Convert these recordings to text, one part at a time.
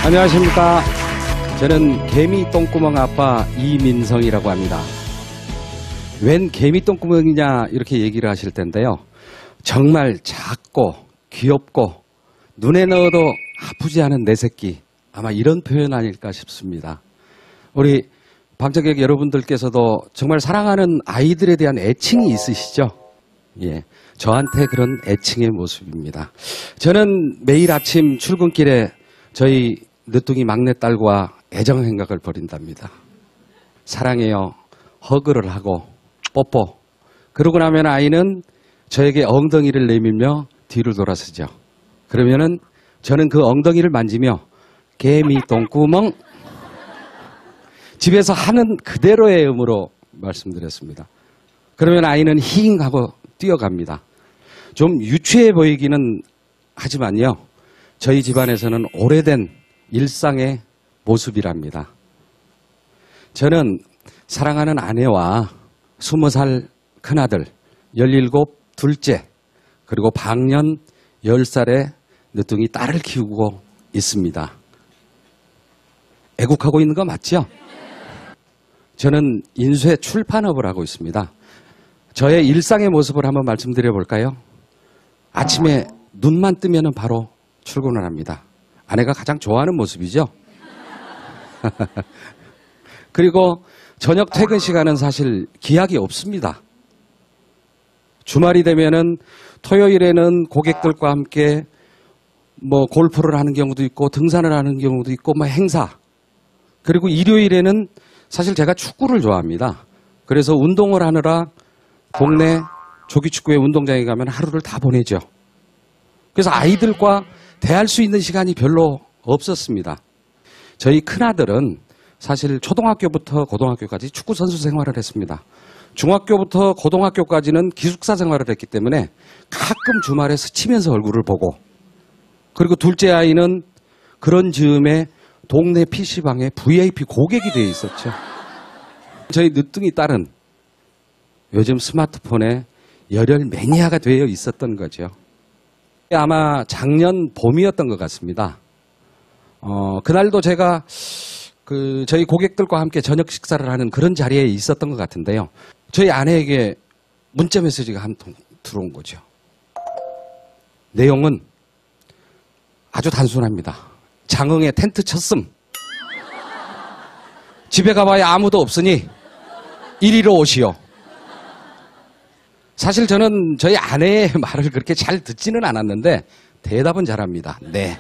안녕하십니까. 저는 개미 똥구멍 아빠 이민성이라고 합니다. 웬 개미 똥구멍이냐 이렇게 얘기를 하실 텐데요. 정말 작고 귀엽고 눈에 넣어도 아프지 않은 내 새끼, 아마 이런 표현 아닐까 싶습니다. 우리 방청객 여러분들께서도 정말 사랑하는 아이들에 대한 애칭이 있으시죠? 예, 저한테 그런 애칭의 모습입니다. 저는 매일 아침 출근길에 저희 늦둥이 막내딸과 애정 행각을 벌인답니다. 사랑해요. 허그를 하고 뽀뽀. 그러고 나면 아이는 저에게 엉덩이를 내밀며 뒤를 돌아서죠. 그러면은 저는 그 엉덩이를 만지며 개미 똥구멍. 집에서 하는 그대로의 음으로 말씀드렸습니다. 그러면 아이는 힝 하고 뛰어갑니다. 좀 유치해 보이기는 하지만요. 저희 집안에서는 오래된 일상의 모습이랍니다. 저는 사랑하는 아내와 20살 큰아들, 17 둘째, 그리고 방년 10살의 늦둥이 딸을 키우고 있습니다. 애국하고 있는 거 맞죠? 저는 인쇄 출판업을 하고 있습니다. 저의 일상의 모습을 한번 말씀드려 볼까요? 아침에 눈만 뜨면 바로 출근을 합니다. 아내가 가장 좋아하는 모습이죠. 그리고 저녁 퇴근 시간은 사실 기약이 없습니다. 주말이 되면은 토요일에는 고객들과 함께 뭐 골프를 하는 경우도 있고 등산을 하는 경우도 있고 뭐 행사. 그리고 일요일에는 사실 제가 축구를 좋아합니다. 그래서 운동을 하느라 동네 조기축구회 운동장에 가면 하루를 다 보내죠. 그래서 아이들과 대할 수 있는 시간이 별로 없었습니다. 저희 큰아들은 사실 초등학교부터 고등학교까지 축구 선수 생활을 했습니다. 중학교부터 고등학교까지는 기숙사 생활을 했기 때문에 가끔 주말에 스치면서 얼굴을 보고, 그리고 둘째 아이는 그런 즈음에 동네 PC방에 VIP 고객이 되어 있었죠. 저희 늦둥이 딸은 요즘 스마트폰에 열혈 매니아가 되어 있었던 거죠. 아마 작년 봄이었던 것 같습니다. 그날도 제가 저희 고객들과 함께 저녁 식사를 하는 그런 자리에 있었던 것 같은데요. 저희 아내에게 문자 메시지가 한 통 들어온 거죠. 내용은 아주 단순합니다. 장흥에 텐트 쳤음. 집에 가봐야 아무도 없으니 이리로 오시오. 사실 저는 저희 아내의 말을 그렇게 잘 듣지는 않았는데 대답은 잘합니다. 네.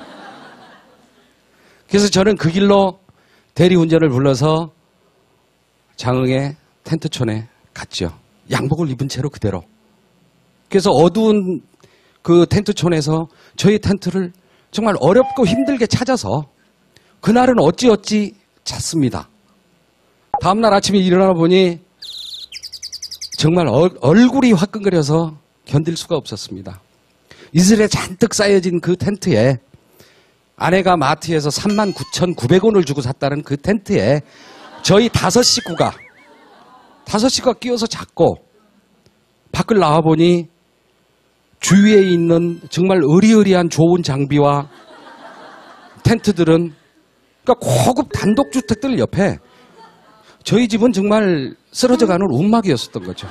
그래서 저는 그 길로 대리운전을 불러서 장흥의 텐트촌에 갔죠. 양복을 입은 채로 그대로. 그래서 어두운 그 텐트촌에서 저희 텐트를 정말 어렵고 힘들게 찾아서 그날은 어찌어찌 잤습니다. 다음날 아침에 일어나 보니 정말 얼굴이 화끈거려서 견딜 수가 없었습니다. 이슬에 잔뜩 쌓여진 그 텐트에, 아내가 마트에서 39,900원을 주고 샀다는 그 텐트에 저희 5식구가 끼어서 잤고, 밖을 나와보니 주위에 있는 정말 의리의리한 좋은 장비와 텐트들은, 그러니까 고급 단독주택들 옆에 저희 집은 정말 쓰러져가는 움막이었었던 거죠.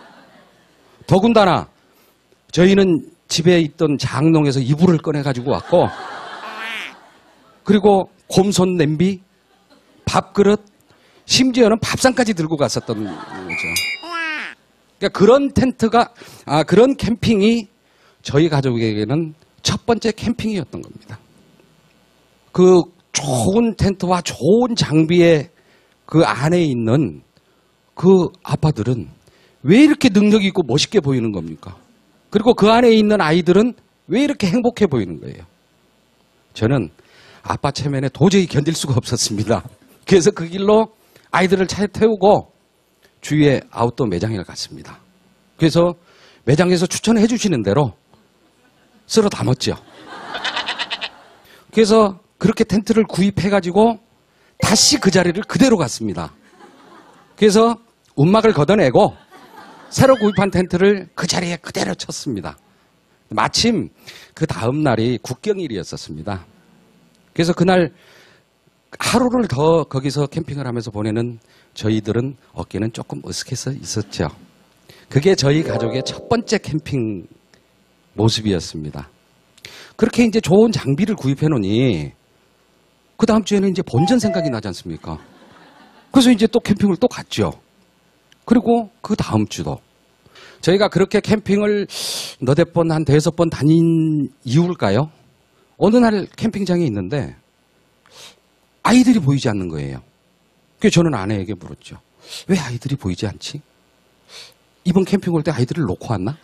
더군다나 저희는 집에 있던 장롱에서 이불을 꺼내가지고 왔고, 그리고 곰손 냄비, 밥그릇, 심지어는 밥상까지 들고 갔었던 거죠. 그러니까 그런 텐트가, 그런 캠핑이 저희 가족에게는 첫 번째 캠핑이었던 겁니다. 그 좋은 텐트와 좋은 장비의 그 안에 있는 그 아빠들은 왜 이렇게 능력 있고 멋있게 보이는 겁니까? 그리고 그 안에 있는 아이들은 왜 이렇게 행복해 보이는 거예요? 저는 아빠 체면에 도저히 견딜 수가 없었습니다. 그래서 그 길로 아이들을 차에 태우고 주위에 아웃도어 매장에 갔습니다. 그래서 매장에서 추천해 주시는 대로 쓸어 담았죠. 그래서 그렇게 텐트를 구입해가지고 다시 그 자리를 그대로 갔습니다. 그래서 움막을 걷어내고 새로 구입한 텐트를 그 자리에 그대로 쳤습니다. 마침 그 다음 날이 국경일이었었습니다. 그래서 그날 하루를 더 거기서 캠핑을 하면서 보내는 저희들은 어깨는 조금 으쓱해서 있었죠. 그게 저희 가족의 첫 번째 캠핑 모습이었습니다. 그렇게 이제 좋은 장비를 구입해 놓으니 그 다음 주에는 이제 본전 생각이 나지 않습니까? 그래서 이제 또 캠핑을 또 갔죠. 그리고 그 다음 주도 저희가 그렇게 캠핑을 너댓 번, 한 5번 다닌 이유일까요? 어느 날 캠핑장에 있는데 아이들이 보이지 않는 거예요. 그래서 저는 아내에게 물었죠. 왜 아이들이 보이지 않지? 이번 캠핑 올 때 아이들을 놓고 왔나?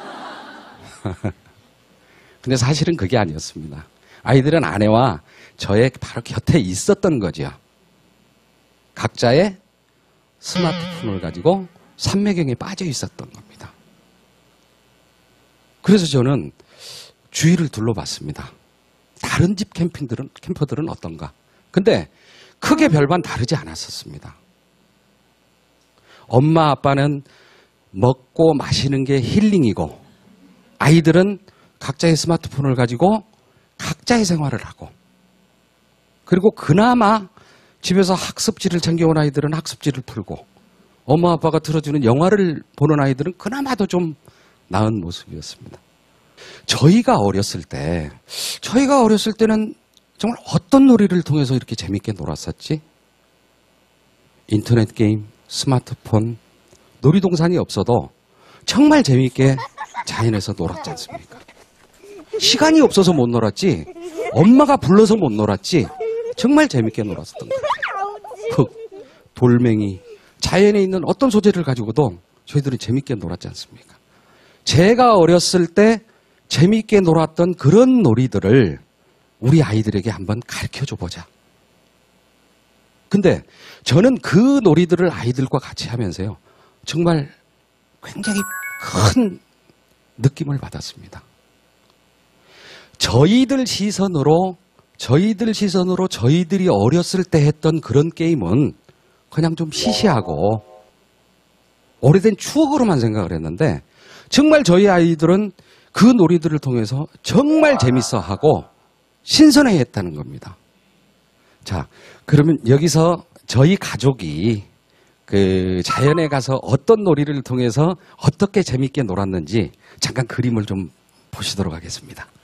근데 사실은 그게 아니었습니다. 아이들은 아내와 저의 바로 곁에 있었던 거죠. 각자의 스마트폰을 가지고 삼매경에 빠져 있었던 겁니다. 그래서 저는 주위를 둘러봤습니다. 다른 집 캠퍼들은 어떤가? 근데 크게 별반 다르지 않았었습니다. 엄마 아빠는 먹고 마시는 게 힐링이고 아이들은 각자의 스마트폰을 가지고 각자의 생활을 하고 그리고 그나마 집에서 학습지를 챙겨온 아이들은 학습지를 풀고 엄마 아빠가 틀어주는 영화를 보는 아이들은 그나마도 좀 나은 모습이었습니다. 저희가 어렸을 때는 정말 어떤 놀이를 통해서 이렇게 재밌게 놀았었지? 인터넷 게임, 스마트폰, 놀이동산이 없어도 정말 재밌게 자연에서 놀았지 않습니까? 시간이 없어서 못 놀았지, 엄마가 불러서 못 놀았지, 정말 재밌게 놀았었던 거예요. 흙, 돌멩이, 자연에 있는 어떤 소재를 가지고도 저희들은 재밌게 놀았지 않습니까? 제가 어렸을 때 재밌게 놀았던 그런 놀이들을 우리 아이들에게 한번 가르쳐줘 보자. 근데 저는 그 놀이들을 아이들과 같이 하면서요, 정말 굉장히 큰 느낌을 받았습니다. 저희들 시선으로 저희들이 어렸을 때 했던 그런 게임은 그냥 좀 시시하고 오래된 추억으로만 생각을 했는데 정말 저희 아이들은 그 놀이들을 통해서 정말 재밌어하고 신선해했다는 겁니다. 자, 그러면 여기서 저희 가족이 그 자연에 가서 어떤 놀이를 통해서 어떻게 재밌게 놀았는지 잠깐 그림을 좀 보시도록 하겠습니다.